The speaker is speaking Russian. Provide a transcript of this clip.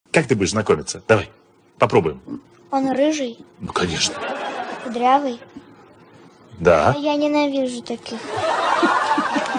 Как ты будешь знакомиться? Давай, попробуем. Он рыжий, Ну, конечно. кудрявый. Да. А я ненавижу таких.